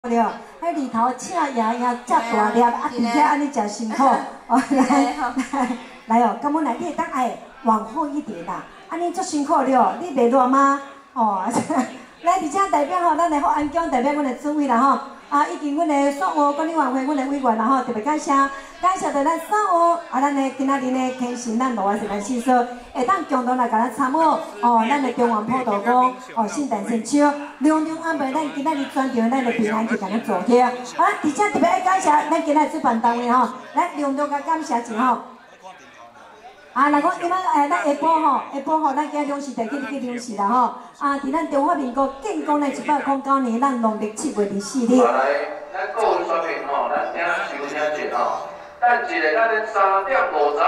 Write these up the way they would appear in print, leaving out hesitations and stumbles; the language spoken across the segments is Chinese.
了，迄里头请爷爷遮大粒，啊，而且安尼真辛苦。哦，来哦，咁阮来，你当爱往后一点啦。安尼足辛苦了，你袂热吗？哦，来，而且代表吼，咱的福安宫代表阮的主委啦吼。啊，以及阮的所务管理委员会，阮的委员啦吼，特别感谢着咱所有咱的今仔日呢，庆幸咱罗华社咱师叔会当共同来甲咱参与哦，咱的中原普渡宫哦，圣诞千秋，隆重安排咱今仔日专场咱的平安去甲咱做起。啊，而且特别爱感谢咱今仔主办单位吼，来隆重甲感谢一吼。啊，若讲今仔咱下晡吼，咱今两时地去两时啦吼。啊，伫咱中华民国建国呢109年，咱农历7月24日。 来，咱各位宣明吼，咱听收听者吼，等一下咱3点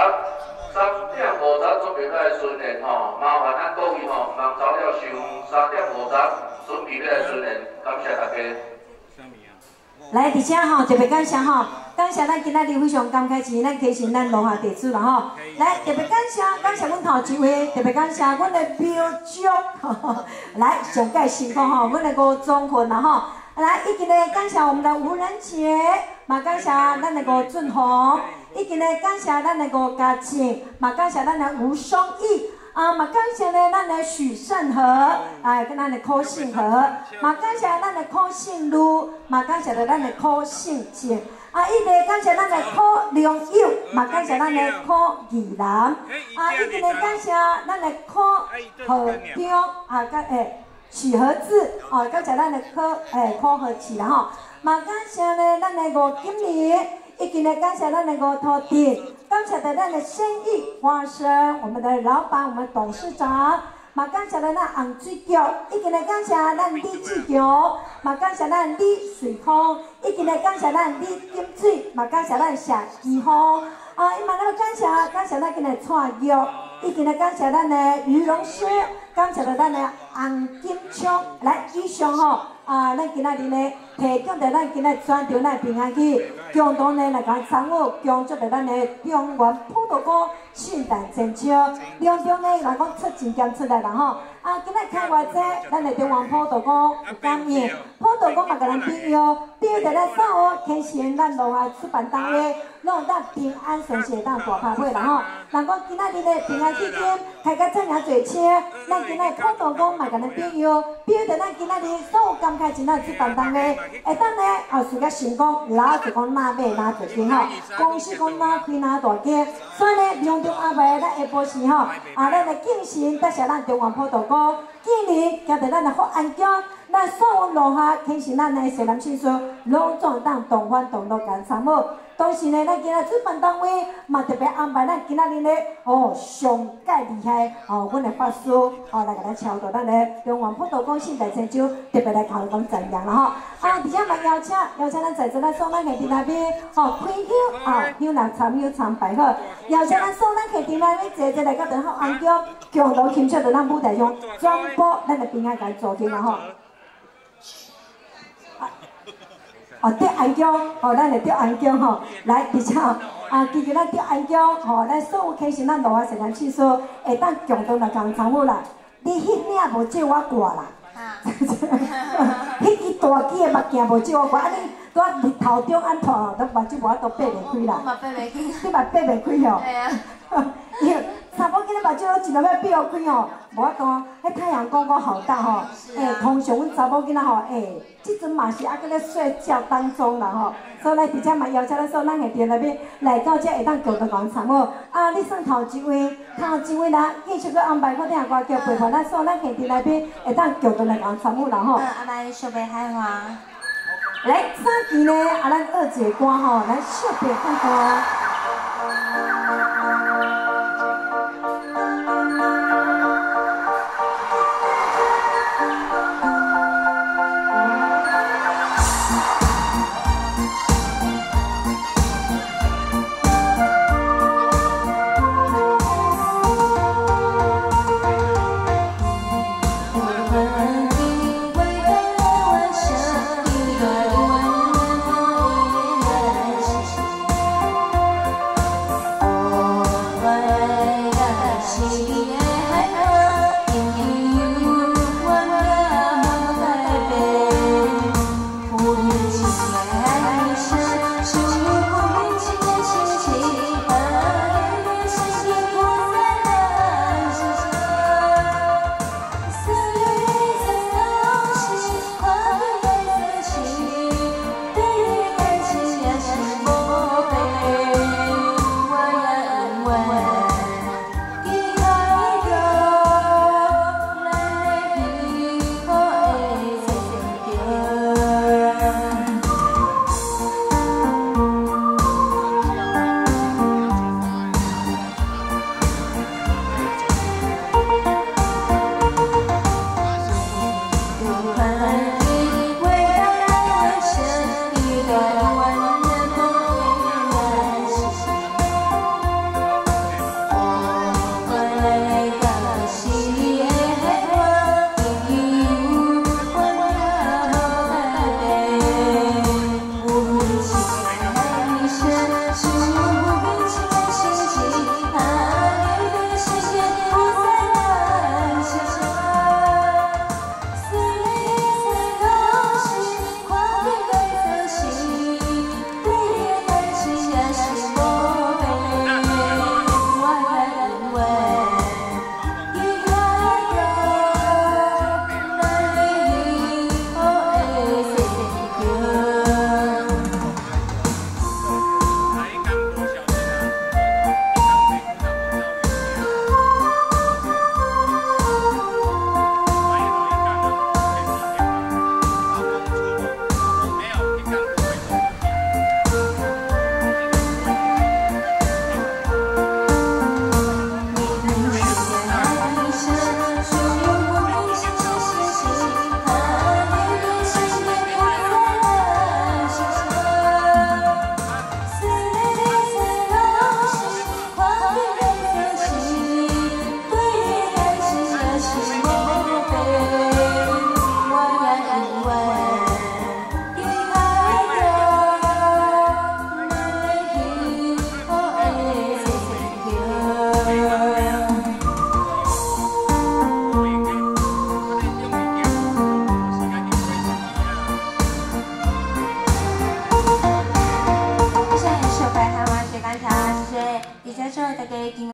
50准备来训练吼，麻烦咱各位吼，忙早了收3点50准备来训练，感谢大家。 来，而且吼特别感谢吼，感谢咱今仔日非常感慨是咱启信咱罗下地主啦吼。来，特别感谢阮头一位，特别感谢阮的标祝，来上届辛苦吼，阮的吴宗坤啦吼。来，以及呢感谢我们的吴仁杰，嘛感谢咱的吴俊宏，以及呢感谢咱的吴嘉庆，嘛感谢咱的吴松义。啊，嘛感谢呢，咱的许胜和，哎，跟咱的柯信和，嘛感谢咱的柯信如，嘛感谢着咱的柯信静，啊，伊个感谢咱的柯良友，嘛感谢咱的柯义南，啊，伊个呢感谢咱的柯和中，啊，许和志，哦，感谢咱的柯和志啦吼，嘛感谢呢咱的吴金莲。以及呢，感谢咱的吴土地，感谢咱的生意花生，我们的老板，我们董事长，嘛感谢咱洪水局，以及呢感谢咱李志强，嘛感谢咱李水丰，以及呢感谢咱李金水，嘛感谢咱谢基峰，啊，伊嘛那感谢咱今日蔡玉，以及呢感谢咱的于龙师，感谢着咱的洪金昌，来以上吼。啊，咱今仔日呢，提供着咱今仔专场咱平安去，共同呢来甲参与，恭祝着咱的中原普渡宫圣诞千秋。隆重呢，来讲出钱捐出来啦吼。啊，今仔开偌济，咱的中原普渡宫有感应，普渡宫嘛甲咱庇佑着咱所有庆幸咱罗华出版单位，拢有当平安顺遂当大拍会啦吼。若讲今仔日呢平安期间开甲遮尔侪车，咱今仔普渡宫嘛甲咱庇佑着咱今仔日所有感慨真啊出版单位，会当呢后事甲成功，老就讲哪买哪做紧吼，公司讲哪开哪大间，所以呢隆重安排咱下晡时吼，啊，咱来敬神，得谢咱中原普渡宫，今年交着咱的福安宫，咱所有落下庆幸咱的西南信书，拢总当同欢同乐共参与。同时呢，咱今仔主办单位嘛特别安排咱今仔日呢，哦上介厉害哦，阮的法师哦来甲咱超度咱的中原普渡宫圣诞千秋，特别来考讲赞扬啦吼。啊，而且嘛邀请咱在座咱所咱客厅内面，哦开香啊，香来参拜好，邀请咱所咱客厅内面坐来到咱福安宫，共同庆祝着咱舞台上全部咱的平安甲做起啦吼。哦，德安宫，哦，咱来德安宫吼，来，而且啊，其实咱德安宫，吼，咱所有庆幸咱罗华社咱次数会当共同来共参与啦。你迄领无借我挂啦，迄支大支的目镜无借我挂，安尼拄日头中安拖，都目睭无法度闭袂开啦。 我嘛闭袂开。 你嘛闭袂开哦。 系啊。 查某囡仔目睭都一路要闭开哦，无法度，迄太阳光好大吼。通常阮查某囡仔吼，即阵嘛是还搁咧睡觉当中啦吼。所以来直接嘛邀请咱所咱下店内面来到这会当共同共参与。啊，你算头一位啦，继续去安排好听歌曲陪伴咱所咱下店内面会当共同来共参与啦吼。 来小白海华。 来，早期呢，咱二姐歌吼，来小白海华。